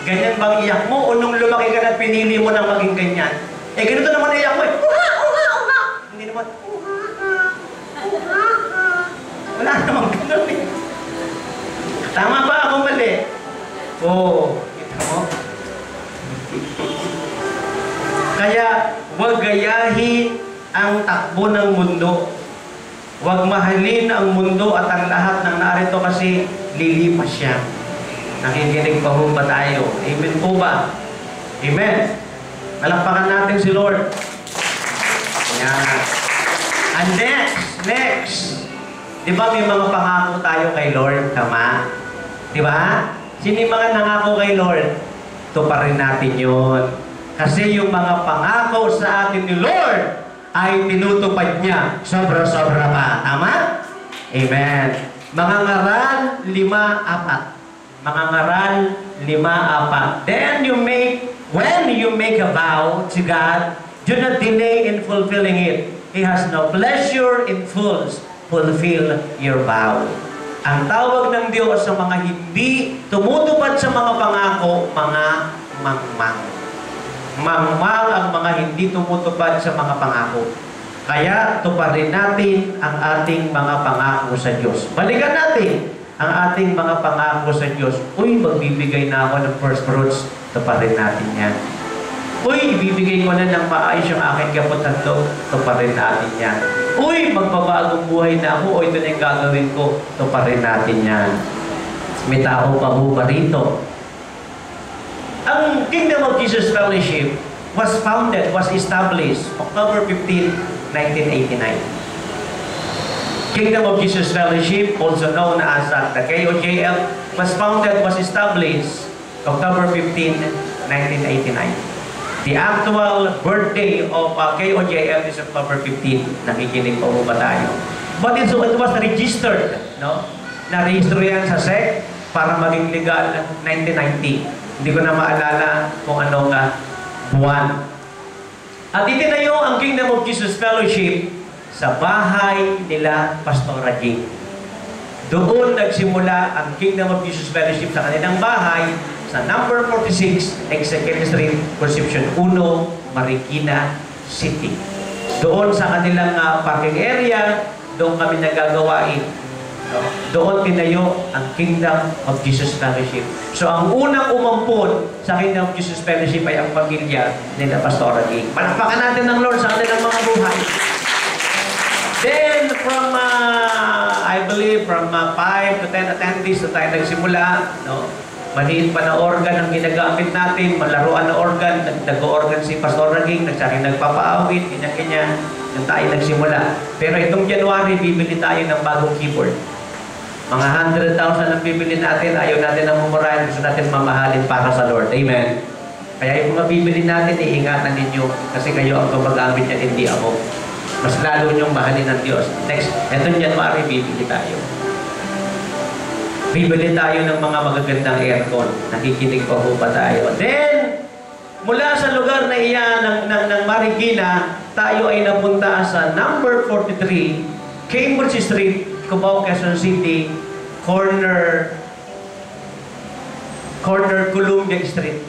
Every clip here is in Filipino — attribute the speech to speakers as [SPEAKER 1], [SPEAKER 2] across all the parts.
[SPEAKER 1] Ganyan bang iyak mo? O nung lumaki ka na pinili mo na maging ganyan? Eh, ganito naman iyak mo eh. Uha, uha, uha. Hindi naman, uha, uha, uha. Wala naman ganun eh. Tama ba ako mali? Oo. Kita mo? Kaya, huwag gayahin ang takbo ng mundo. Huwag mahalin ang mundo at ang lahat ng narito kasi lilipas siya. Nakikinig pa ba tayo? Amen po ba? Amen. Malakpakan natin si Lord. Yan. And next. Di ba may mga pangako tayo kay Lord? Tama? Di ba? Sino yung mga nangako kay Lord? Tuparin natin yun. Kasi yung mga pangako sa atin ni Lord ay tinutupad niya. Sobra-sobra pa. Tama? Amen. Mga ngaral, 5:4. Mga ngaral, 5:4. Then when you make a vow to God, do not delay in fulfilling it. He has no pleasure in fools. Fulfill your vow. Ang tawag ng Diyos sa mga hindi tumutupad sa mga pangako, mga mangmang. Mangmang ang mga hindi tumutupad sa mga pangako. Kaya tuparin natin ang ating mga pangako sa Diyos. Balikan natin ang ating mga pangako sa Diyos. Uy, magbibigay na ako ng first fruits. Tuparin natin yan. Uy, ibibigay ko na ng maayos yung aking kapatando. Tuparin natin yan. Uy, magpapagong buhay na ako. O ito na yung gagawin ko. Tuparin natin yan. May tao pa ho ba rito? Ang Kingdom of Jesus Fellowship was established October 15, 1989. Kingdom of Jesus Fellowship, also known as the KOJF, was established October 15, 1989. The actual birthday of KOJF is October 15. Nakikinig po ba tayo? But it was registered, no? Na-register yan sa SEC para maging legal 1990. Hindi ko na maalala kung anong buwan. At itinayo ang Kingdom of Jesus Fellowship sa bahay nila Pastor Raging. Doon nagsimula ang Kingdom of Jesus Fellowship sa kanilang bahay sa number 46, Executive Street, Concepcion 1, Marikina City. Doon sa kanilang parking area, doon kami nagagawain. Doon tinayo ang Kingdom of Jesus Fellowship. So ang unang umampun sa Kingdom of Jesus Fellowship ay ang pamilya nila Pastor Raging. Palakpakan natin ng Lord sa kanilang mga buhay. Then, I believe, from 5 to 10 attendees na tayo nagsimula, no? Maliit pa na organ ang ginagamit natin, malaruan na organ, nag-organ si Pastor Raging, nagpapaawit, ganyan-ganyan, nung tayo nagsimula. Pero itong January, bibili tayo ng bagong keyboard. Mga 100,000 ang bibili natin, ayaw natin ang mumurahin, gusto natin mamahalin para sa Lord. Amen? Kaya yung mga bibili natin, iingatan ninyo, kasi kayo ang gumagamit niya, hindi ako. Mas lalo niyong mahalin ng Diyos. Next, etong January, bibili tayo. Bibili tayo ng mga magagandang aircon. Nakikinig pa po ba tayo? Then, mula sa lugar na iyan ng Marikina, tayo ay napunta sa number 43, Cambridge Street, Cubao, Quezon City, corner Columbia Street.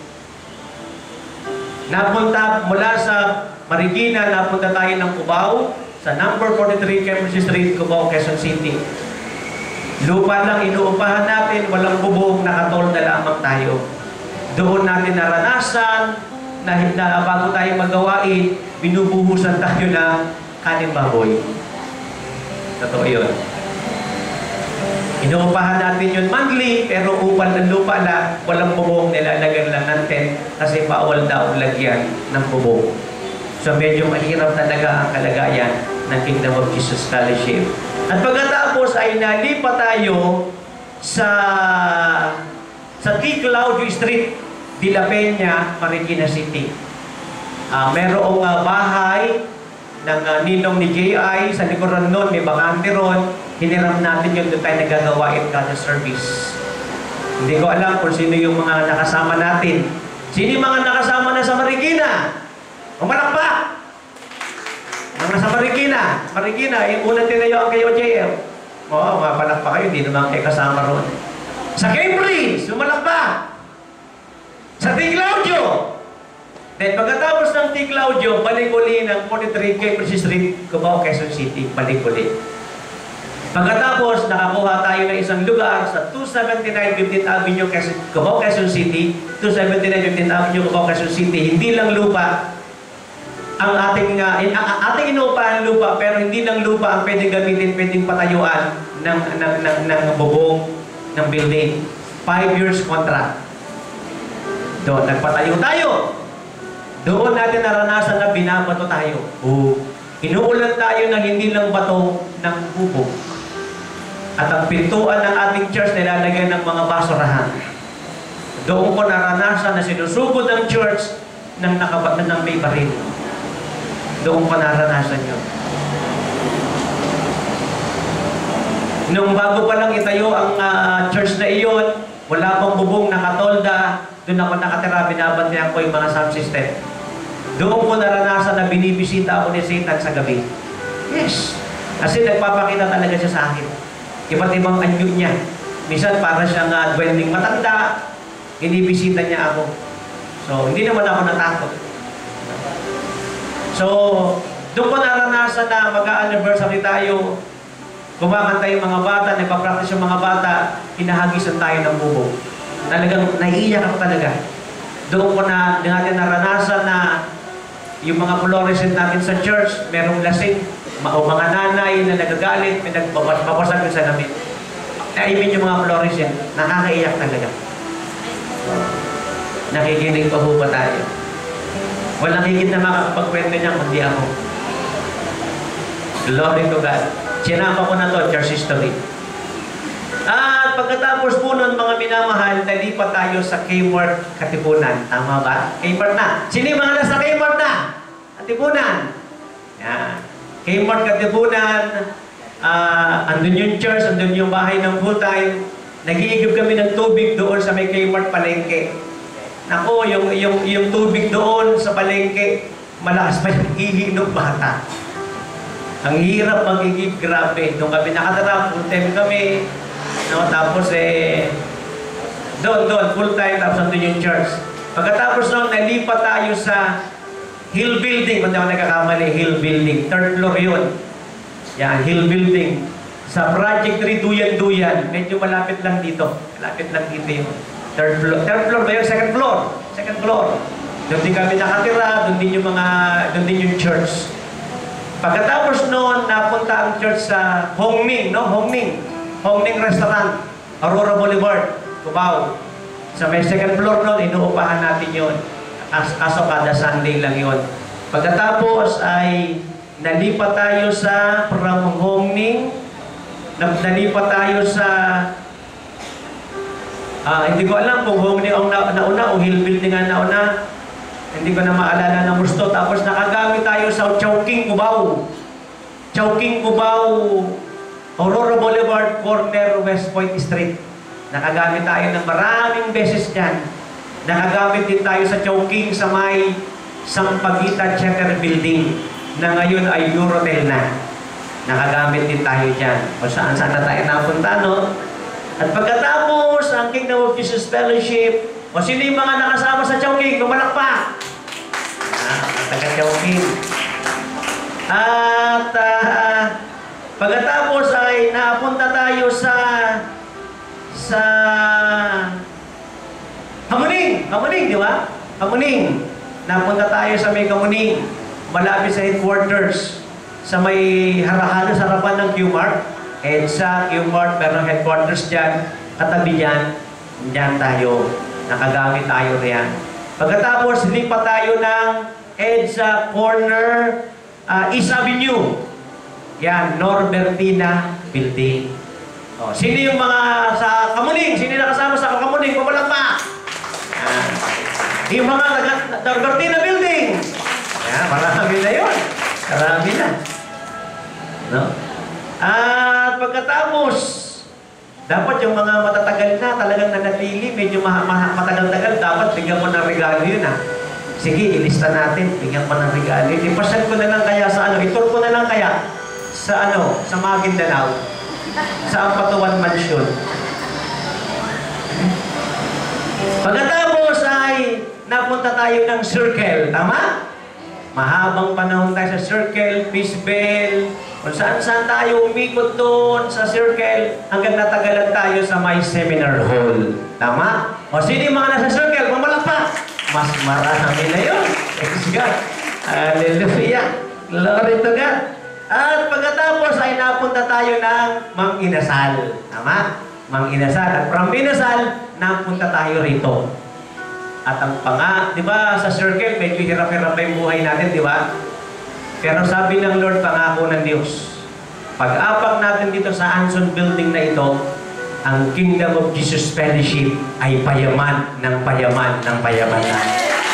[SPEAKER 1] Napunta mula sa Marikina, napunta tayo ng Cubao sa number 43 Cambridge Street, Cubao, Quezon City. Lupa lang inuupahan natin, walang bubong, nakatol na lamang tayo. Doon natin naranasan na bago tayo magawain, binubuhusan tayo ng kaning baboy. Totoo yun. Inuupahan natin yun monthly, pero upal ng lupa na walang bubong, nilalagyan lang ng tent kasi bawal daw lagyan ng bubong. So medyo mahirap talaga ang kalagayan ng Kingdom of Jesus Fellowship. At pagkatapos ay nalipat tayo sa T. Claudio Street, De La Peña, Marikina City. Merong bahay ng ninong ni J.I. Sa likuran nun, may bakante ron. Hiniram natin yun, doon tayo nagagawain kada service. Hindi ko alam kung sino yung mga nakasama natin. Sino yung mga nakasama na sa Marikina? Umalakpak! Mga sa Marikina, yung unang tinayo ang kayo, JM. Oo, mapalakpak kayo, hindi naman kayo kasama ron. Sa Cambridge, umalakpak! Sa T. Claudio. Then pagkatapos ng T. Claudio, balik uli ng 43 Cambridge Street, Cubao, Quezon City. Balik uli. Pagkatapos, nakakuha tayo ng isang lugar sa 279 15th Avenue, Cubao, Quezon City. 279 15th Avenue, Cubao, Quezon City. Hindi lang lupa ang ating inuupahan lupa, pero hindi lang lupa ang pwedeng gamitin, pwedeng patayuan ng bubong ng building. 5 years contract. Doon, nagpatayo tayo. Doon natin naranasan na binabato tayo. Inuulan tayo ng hindi lang bato ng bubong. At ang pintuan ng ating church nilalagyan ng mga basurahan. Doon ko naranasan na sinusugod ng church ng may baril. Doon ko naranasan yun. Nung bago pa lang itayo ang church na iyon, wala pang bubong, nakatolda, doon ako nakatira, binabantayan ko yung mga sound system. Doon ko naranasan na binibisita ako ni Satan sa gabi. Yes. Kasi nagpapakita talaga siya sa akin. Iba't ibang anyo niya. Minsan para siyang dwelling matanda, binibisita niya ako. So, hindi naman ako natakot. So, doon ko naranasan na mag-a-anniversary tayo, kumakanta yung mga bata, nagpa-practice yung mga bata, hinahagisan tayo ng bubong. Talagang naiiyak ako talaga. Doon ko natin naranasan na yung mga fluorescent natin sa church, merong lasing, o mga nanay na nagagalit, may nagbabasag sa namin. I mean yung mga fluorescent, nakakaiyak talaga. Nakikinig pa ho ba tayo? Walang higit na makakapagkwento niya kundi ako. Glory to God. Sinama ko na to, church history. At pagkatapos po nun, mga minamahal, nalipat tayo sa Kmart Katipunan. Tama ba? Kmart na. Sino yung mga nasa Kmart na? Katipunan. Yan. Kmart Katipunan. Andun yung church, andun yung bahay ng full time. Nag-iigib kami ng tubig doon sa may Kmart Palengke. Nako, yung tubig doon sa palengke, malakas pa yung ihi ng bata. Ang hirap mag-igib, grabe. Doon kami nakatara, full time kami. No, tapos doon, full time, tapos nandun yung church. Pagkatapos noon, nalipat tayo sa Hill Building. Kung di ako nagkakamali, Hill Building. 3rd floor yun. Yan, Hill Building. Sa Project 3, Duyan-Duyan. Medyo malapit lang dito. Malapit lang dito yun. 3rd floor ba yun? 2nd floor. 2nd floor. Doon din kami nakatira, doon din yung church. Pagkatapos noon, napunta ang church sa Hongning, no? Hongning Restaurant, Aurora Boulevard, Cubao. Sa may 2nd floor noon, inuupahan natin yun. Aso kada Sunday lang yun. Pagkatapos ay nalipat tayo from Hongning, nalipat tayo sa hindi ko alam kung Hongning ang nauna o Hill Building ang nauna. Hindi ko na maalala ng gusto. Tapos nakagamit tayo sa Chowking, Cubao. Chowking, Cubao, Aurora Boulevard, corner West Point Street. Nakagamit tayo ng maraming beses dyan. Nakagamit din tayo sa Chowking sa may Sampaguita Theater Building na ngayon ay Eurotel na. Nakagamit din tayo dyan. O saan-saan na tayo napunta, no? At pagkatapos, ang Kingdom of Jesus Fellowship, o sino yung mga nakasama sa Chowking? Lumalakpak! Taga-Chowking. At pagkatapos ay napunta tayo sa Kamuning, di ba? Kamuning. Napunta tayo sa may Kamuning. Malapit sa headquarters. Sa may halos harapan ng Q-Mart. EDSA, Q-Mart, pero headquarters dyan, katabi dyan, dyan tayo. Nakagamit tayo riyan. Pagkatapos, lipat tayo ng EDSA corner, East Avenue. Yan, Norbertina Building. O, sino yung mga sa Kamuning? Sino yung nakasama sa Kamuning? Pumalang pa! Yan. Yung mga Norbertina Building. Yan, marami na yun. Marami na. No? At pagkatapos, dapat yung mga matatagal na, talagang nanatili, medyo matagal-tagal, dapat bigyan mo ng regalo yun, ha? Sige, ilista natin, bigyan mo ng regalo. Ipasyan ko na lang kaya sa itur ko na lang kaya sa sa Maguindanao, sa Ampatuan Mansion. Pagkatapos ay napunta tayo ng circle. Tama? Mahabang panahon tayo sa circle, Peace Bell, kung saan-saan tayo umikot doon sa circle, hanggang natagalan tayo sa may seminar hall. Tama? O sino yung mga nasa circle? Mamalakpak! Mas marami na yun. Praise God. Hallelujah. Glory to God. At pagkatapos ay napunta tayo ng Mang Inasal. Tama? Mang Inasal. At from Inasal, napunta tayo rito. At ang di ba, sa circle, medyo hirap-hirap pa yung buhay natin, di ba? Pero sabi ng Lord, pangako ng Diyos, pag-apak natin dito sa Anson Building na ito, ang Kingdom of Jesus Fellowship ay payaman ng payaman ng payamanan.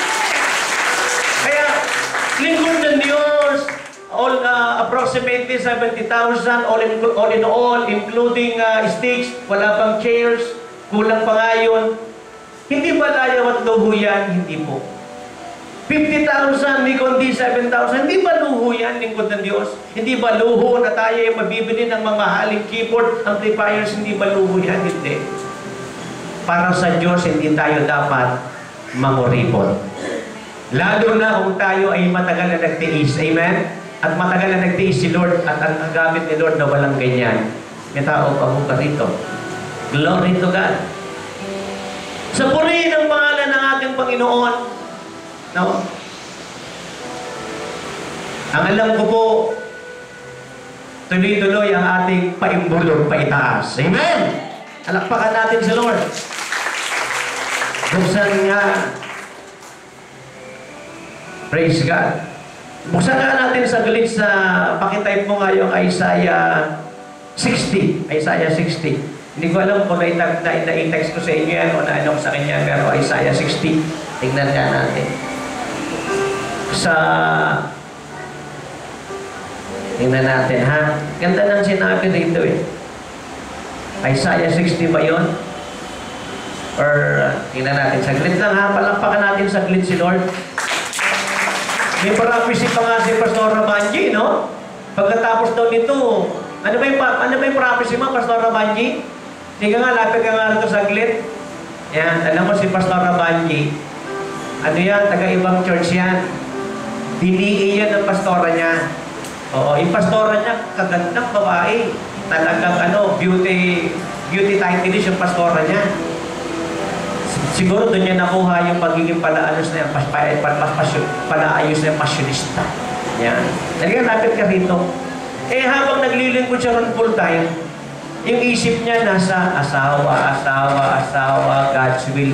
[SPEAKER 1] Kaya, lingkod ng Diyos, approximately 70,000, all in all, including sticks, wala pang chairs, kulang pa nga yun. Hindi ba tayo at luho yan? Hindi po. 50,000, hindi kundi 7,000. Hindi ba luho yan, lingkod ng Diyos? Hindi ba luho na tayo ay mabibili ng mamahaling keyboard, amplifiers? Hindi ba luho yan? Hindi. Para sa Diyos, hindi tayo dapat manguripon. Lalo na kung tayo ay matagal na nagtiis. Amen? At matagal na nagtiis si Lord at ang gamit ni Lord na walang ganyan. May tao pa mo ka rito. Glory to God. Sa purihin ang pangalan ng ating Panginoon, no? Ang alam ko po, tuloy-tuloy ang ating paimbulong paitaas. Amen! Alakpakan natin si Lord. Buksan nga. Praise God. Buksan nga natin saglit sa, pakitype mo nga yung Isaiah 60. Isaiah 60. Hindi ko alam kung na-text ko sa inyo yan o na-ano ko sa kanya, pero Isaiah 60. Tingnan nga natin. Tingnan natin, ha? Ganda ng sinabi dito eh. Isaiah 60 ba yun? Or, tingnan natin. Saglit lang, ha? Palakpakan natin saglit si Lord. May prophecy pa nga si Pastor Rabanji, no? Pagkatapos daw nito, ano ba yung prophecy mo, Pastor Rabanji? Hindi ka nga, lapit ka nga ito saglit. Yan, alam mo si Pastor Rabanji, ano yan, taga-ibang church yan. Diniin yan ng pastora niya. Oo, yung pastora niya, kagandang babae. Talagang beauty title yung pastora niya. Siguro doon niya nakuha yung pagiging palaayos na yung palaayos na yung passionista. Yan. Talagang lapit ka rito. Eh, habang naglilingkod siya ron full time, yung isip niya nasa asawa, God's will.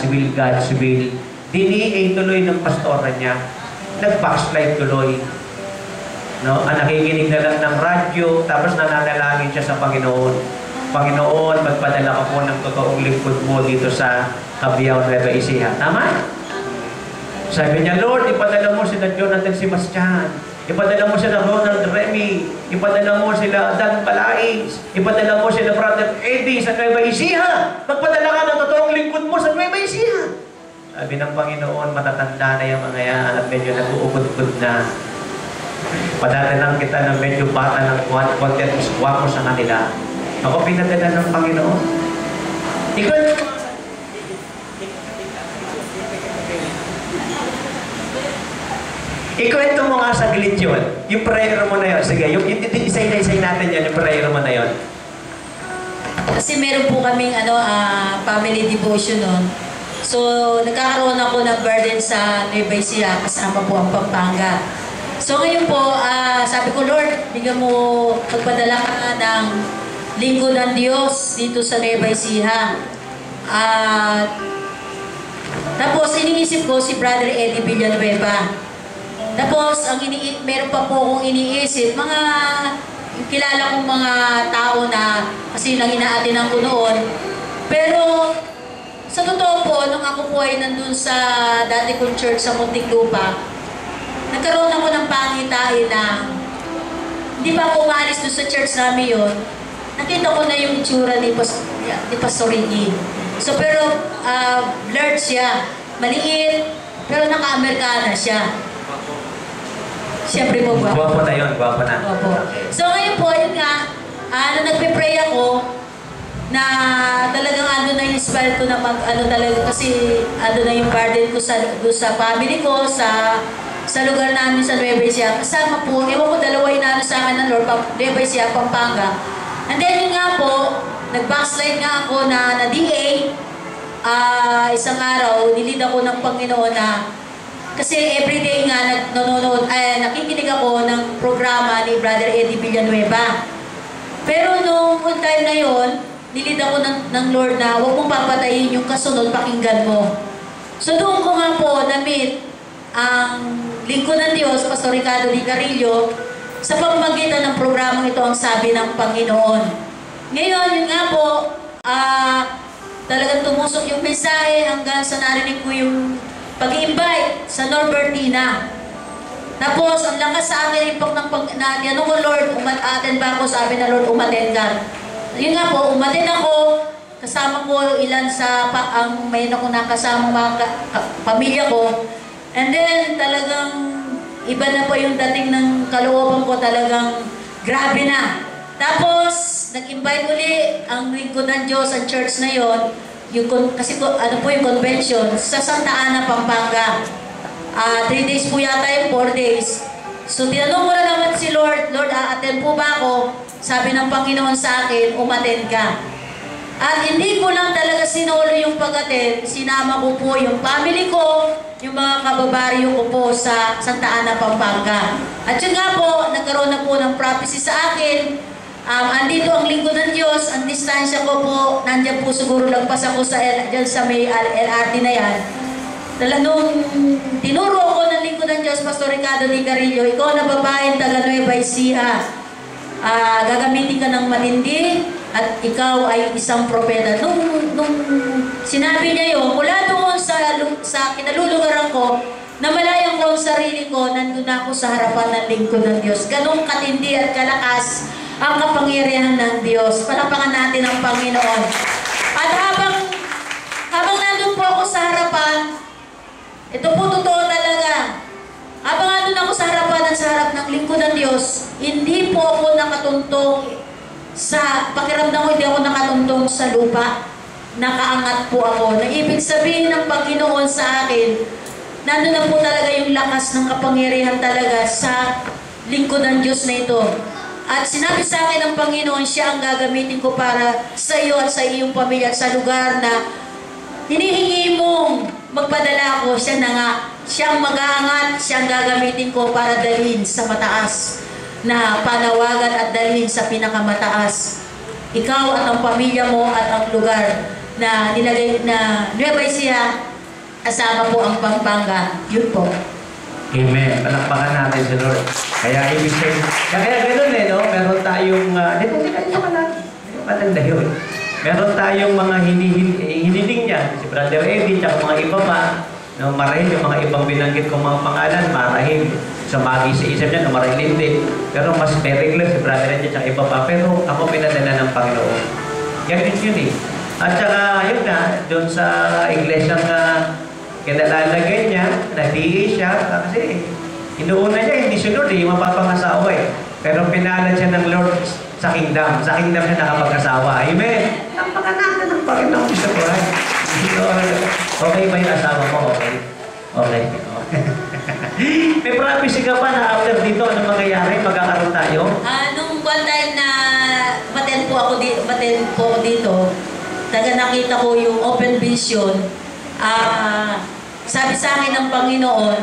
[SPEAKER 1] Diniin tuloy ng pastora niya. Nag-backslide tuloy. No? Nakikinig na lang ng radyo, tapos nananalangin siya sa Panginoon. Panginoon, magpadala ka po ng totoong lingkod mo dito sa Cabiao, Nueva Ecija. Tama? Sabi niya, Lord, ipadala mo sila Jonathan Sebastian. Ipadala mo sila Ronald Remy. Ipadala mo sila Dan Balais. Ipadala mo sila Brother Eddie sa Nueva Ecija. Magpadala ka ng totoong lingkod mo sa Nueva Ecija. Sabi ng Panginoon, matatanda na yung mga yan at medyo nag-uukod-ud na. Padadalang kita ng medyo bata ng konti at iswapo sa kanila. Ako pinadala ng Panginoon. Ikaw ikwento mo nga saglit yun. Yung prayer mo na yun. Sige, yung isay natin yan, yung prayer mo na yun.
[SPEAKER 2] Kasi meron po kaming family devotion nun. So, nagkakaroon ako ng burden sa Nueva Ecija, kasama po ang Pampanga. So, ngayon po, sabi ko, Lord, bigyan mo, pagpadala ka ng lingkod ng Diyos dito sa Nueva Ecija. Tapos, iniisip ko si Brother Eddie Villanueva. Tapos, meron pa po akong iniisip, mga kilala kong mga tao na kasi nang inaatinan ko noon. Pero, sa totoo po, nung ako po ay nandun sa dati kong church sa Muntinlupa, nagkaroon ako ng pangitain na hindi pa ako umalis doon sa church namin yun. Nakita ko na yung itsura ni Pastor Ricky. So, pero, blurred siya. Maliit, pero naka-Amerikana siya. Siyempre po, gwapo.
[SPEAKER 1] Gwapo na yun, gwapo na.
[SPEAKER 2] Gwapo. So ngayon po, yun nga, nung nagpe-pray ako, na talagang ano na inspire ko na mag ano talaga kasi ano na yung burden ko sa family ko sa lugar namin sa Nueva Ecija. Kasama po, ewan ko dalawa inano sa akin ng Lord, Nueva Ecija, Pampanga. And then yun nga po, nag-backslide nga ako na DA. Isang araw, nilid ako ng Panginoon na kasi everyday nga nakikinig ako ng programa ni Brother Eddie Villanueva. Pero nung time na yon, nilid ako ng Lord na huwag mong papatayin yung kasunod, pakinggan mo. So doon ko nga po na-meet ang lingkod ng Diyos, Pastor Ricardo Di Carillo, sa pamamagitan ng programang ito ang sabi ng Panginoon. Ngayon, yun nga po, talagang tumusok yung mensahe hanggang sa narinig ko yung pag-i-invite sa Norbertina. Tapos, ang lakas sa akin, impact ng tinanong ko, Lord, attend ba ako? Sabi na, Lord, umattend ka. Yun nga po, umattend ako, kasama ko ilan sa, may ako nakasama mga pamilya ko. And then, talagang iba na po yung dating ng kalooban ko, talagang grabe na. Tapos, nag-invite uli ang lingkod ng Diyos, ang church na yon, kasi ano po yung convention, sa Santa Ana, Pampanga. 3 days po yata yung 4 days. So, tinanong ko na naman si Lord, Lord, attend po ba ako? Sabi ng Panginoon sa akin, umattend ka. At hindi ko lang talaga sinolo yung pag-attend, sinama ko po yung family ko, yung mga kababaryo ko po sa Santa Ana, Pampanga. At yun nga po, nagkaroon na po ng prophecy sa akin. Andito ang lingkod ng Diyos, ang distansya ko po, nandiyan po siguro lagpas ako dyan sa may LRT na yan. Nung tinuro ako ng lingkod ng Diyos, Pastor Ricardo Di Carillo, ikaw na babaeng taga Nueva Ecija, gagamitin ka ng matindi at ikaw ay isang propeta. Nung sinabi niya yun, mula doon sa kinalulugaran ko, namalayan ko ang sarili ko, nandun ako sa harapan ng lingkod ng Diyos. Ganong katindi at kalakas ang kapangyarihan ng Diyos. Palapakan natin ang Panginoon. At habang nandun po ako sa harapan, ito po totoo talaga. Habang nandun ako sa harapan at sa harap ng lingkod ng Diyos, hindi po ako nakatuntong sa pakiramdam ko, hindi ako nakatuntong sa lupa. Nakaangat po ako. Na ibig sabihin ng Panginoon sa akin, nandun na po talaga yung lakas ng kapangyarihan talaga sa lingkod ng Diyos na ito. At sinabi sa akin ng Panginoon, siya ang gagamitin ko para sa iyo at sa iyong pamilya at sa lugar na hinihingi mong magpadala ko. Siya na nga, siya ang mag-aangat, siya ang gagamitin ko para dalhin sa mataas na panawagan at dalhin sa pinakamataas. Ikaw at ang pamilya mo at ang lugar na nilagay na Nueva Ecija, kasama po ang Pampanga. Yun po.
[SPEAKER 1] Amen. Palakpakan natin si Lord. Kaya ibig sabihin, kaya gano'n no? Meron tayong, hindi ka lang. Maganda yun. Meron tayong mga hiniling niya. Si Brother Eddie, tsaka mga iba pa. No, marahil yung mga ibang binanggit kong mga pangalan, marahil sa mag-isa-isip niya, marahil hindi. Pero mas pereglar si Brother Eddie, tsaka iba pa. Pero ako pinadala ng Panginoon. Ganun yun eh. At saka, yun nga, doon sa iglesia nga, kinalalagay niya, na-DA siya, kasi inuuna niya, hindi siya Lord, yung mapapangasawa eh. Pero pinalad siya ng Lord sa kingdom. Sa kingdom siya nakapag-asawa. Amen? Tampakan natin ng Panginoon sa buhay. Okay ba yung asawa mo? Okay. Okay. May prophecy ka pa na after dito, anong mangyayari? Magkakaroon tayo?
[SPEAKER 2] Nung one time na baten po ako dito, taga nakita ko yung open vision. Sabi sa akin ng Panginoon,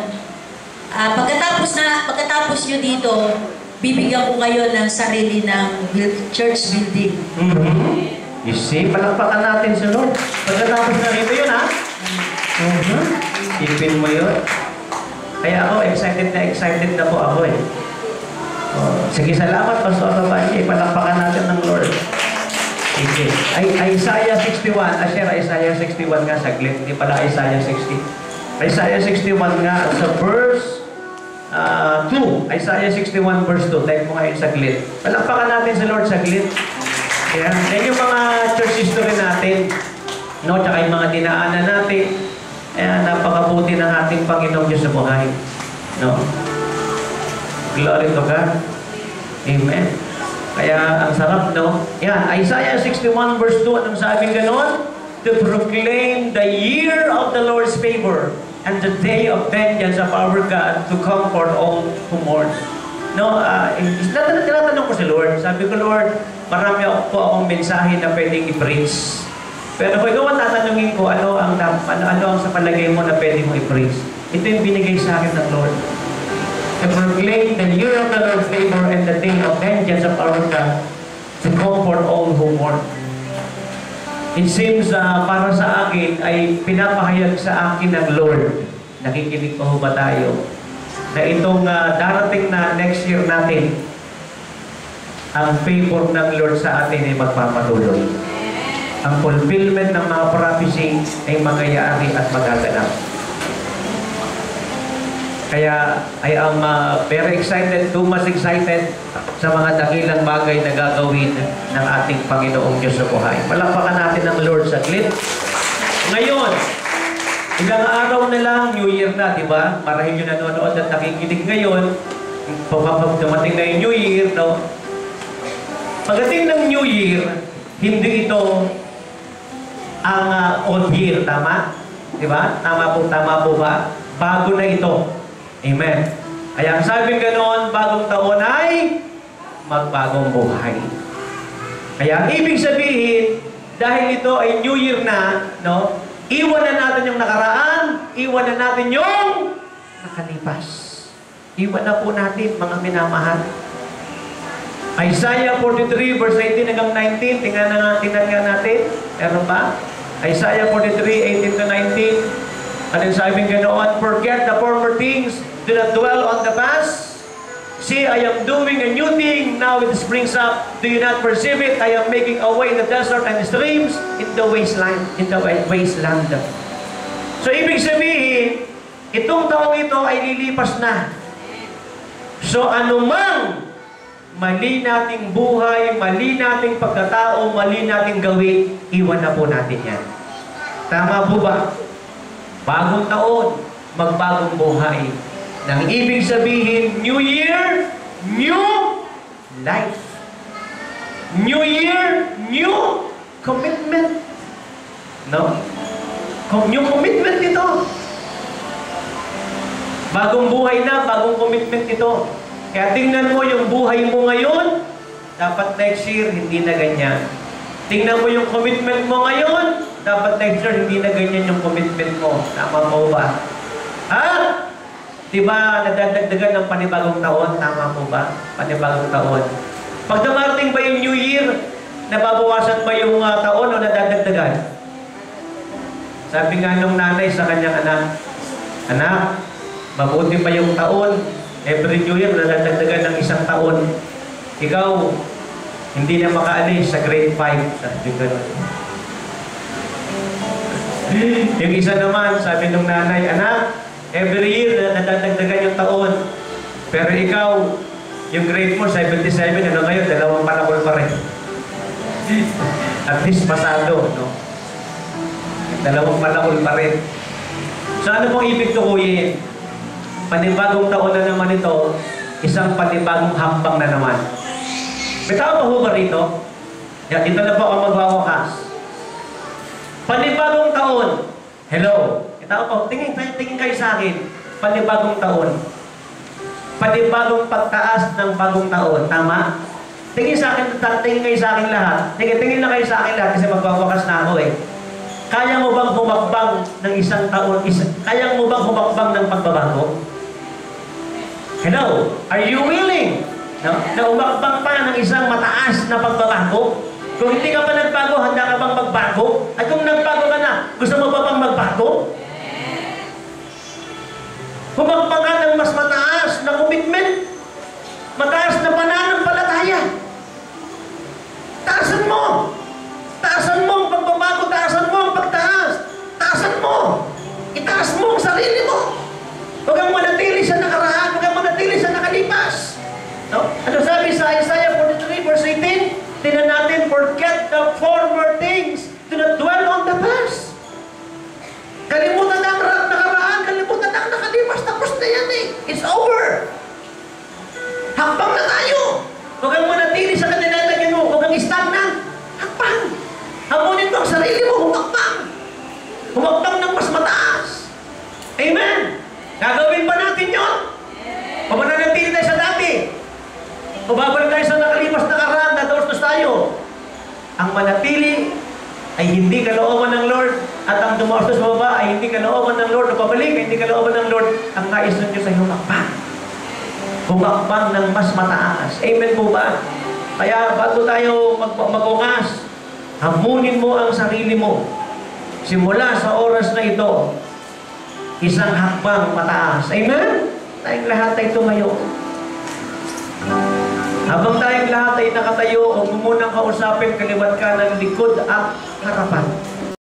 [SPEAKER 2] pagkatapos nyo dito, bibigyan ko kayo ng sarili ng church building.
[SPEAKER 1] You see, palakpakan natin sa Lord. Pagkatapos na rito yun, ha? Ipin mo yun. Kaya ako, excited na po ako eh. Sige, salamat, Pastor Rabanji. Palakpakan natin ng Lord. Sige. Isaiah 61. Share Isaiah 61 nga saglit. Hindi pala Isaiah 60. Isaiah 61 nga sa verse 2. Isaiah 61 verse 2. Type mo ngayon saglit. Palakpakan natin sa Lord saglit. Yan. Yan yung mga church history natin. No? Tsaka yung mga dinaanan natin. Ayan, napakabuti ng ating Panginoong Diyos sa buhay. No? Glory to God. Amen. Kaya ang sarap, no? Yan, Isaiah 61 verse 2, anong sabing ganon? To proclaim the year of the Lord's favor and the day of vengeance of our God, to comfort all who mourn. No, tinatanong ko si Lord. Sabi ko, Lord, marami po akong mensahe na pwedeng i-preach. Pero kung ikaw ang tatanungin ko, ano ang sa palagay mo na pwede mo i-preach? Ito yung binigay sa akin ng Lord. To proclaim the year of the Lord's favor and the day of vengeance of our God, to comfort all who mourn. It seems para sa akin ay pinapahayag sa akin ng Lord. Nakikinig pa ho ba tayo? Na itong darating na next year natin, ang favor ng Lord sa atin ay magpapatuloy. Ang fulfillment ng mga prophecy ay mangyayari at magaganap. Kaya I am very excited, too much excited sa mga dakilang bagay na gagawin ng ating Panginoong Diyos sa buhay. Palakpakan natin ang Lord saglit. Ngayon, ilang araw na lang, New Year na, di ba? Marahil yung nanonood at nakikinig ngayon, dumating na yung New Year, no? Pagdating ng New Year, hindi ito ang old year, tama? Di ba? Tama po ba? Bago na ito. Amen. Kaya ang sabing ganoon, bagong taon ay magbagong buhay. Kaya ang ibig sabihin, dahil ito ay New Year na, no? Iwan na natin yung nakaraan, iwan na natin yung nakalipas. Iwan na po natin, mga minamahal. Isaiah 43 verse 18 hanggang 19, tingnan nga natin. Meron ba? Isaiah 43, 18 to 19. Ano yung sabing ganoon? Forget the former things, do not dwell on the past. See, I am doing a new thing, now it springs up. Do you not perceive it? I am making a way in the desert and the streams in the wasteland. So, ibig sabihin, itong taong ito ay lilipas na. So, anumang mali nating buhay, mali nating pagkatao, mali nating gawin, iwan na po natin yan. Tama po ba? Bagong taon, magbagong buhay. Nang ibig sabihin, New Year, new life. New Year, new commitment. No? New commitment ito. Bagong buhay na, bagong commitment ito. Kaya tingnan mo yung buhay mo ngayon, dapat next year, hindi na ganyan. Tingnan mo yung commitment mo ngayon, dapat next year, hindi na ganyan yung commitment mo. Tama po ba? Ha? Diba, nadadagdagan ng panibagong taon? Tama po ba? Panibagong taon. Pag dumarating ba yung New Year, nababawasan ba yung taon o nadadagdagan? Sabi nga nung nanay sa kanyang anak, anak, mabuti pa yung taon. Every New Year, nadadagdagan ng isang taon. Ikaw, hindi na makaalis sa grade 5. Sabi ko nun. Yung isa naman, sabi nung nanay, anak, every year, nadadagdagan yung taon. Pero ikaw, yung grade mo, 77, ano ngayon, 2 panahon pa rin. At least pasado, no? 2 panahon pa rin. So ano pong ibig tukuyin? Panibagong taon na naman ito, isang panibagong hambang na naman. May tao pa ho ba rito? Yan, dito na po ako magwawakas. Panibagong taon. Hello. Tao po, tingin kayo sa akin. Panibagong taon. Panibagong pagtaas ng bagong taon. Tama? Tingin kayo sa akin lahat. Tingin na kayo sa akin lahat kasi magwawakas na ako eh. Kaya mo bang humakbang ng isang taon? Kaya mo bang humakbang ng pagbabago? Hello? Are you willing? No? Na umakbang pa ng isang mataas na pagbabago? Kung hindi ka pa nagbago, handa ka bang magbago? At kung nagbago ka na, gusto mo ba bang magbago? Humakbang ka ng mas mataas na commitment, mataas na pananampalataya. Taasan mo! Taasan mo ang pagbabago, taasan mo ang pagtaas. Taasan mo! Itaas mo ang sarili mo. Huwag kang manatili sa nakaraan, huwag kang manatili sa nakalipas. No? Ano sabi sa Isaiah 43 verse 18? Tingnan natin, forget the former things, do not dwell on the past. Kalimutan Kung babalik tayo sa nakalipas na karaan, dadostos tayo. Ang manatili ay hindi kalooban ng Lord, at ang dumaostos sa baba ay hindi kalooban ng Lord, o pabalik ay hindi kalooban ng Lord. Ang nais ng Diyos ay humakbang. Humakbang ng mas mataas. Amen po ba? Kaya bago tayo mag-ungas, hamunin mo ang sarili mo. Simula sa oras na ito, isang hakbang mataas. Amen? Tayong lahat ay tumayo. Habang tayong lahat ay nakatayo, huwag mo munang kausapin kaliwat ka ng likod at harapan.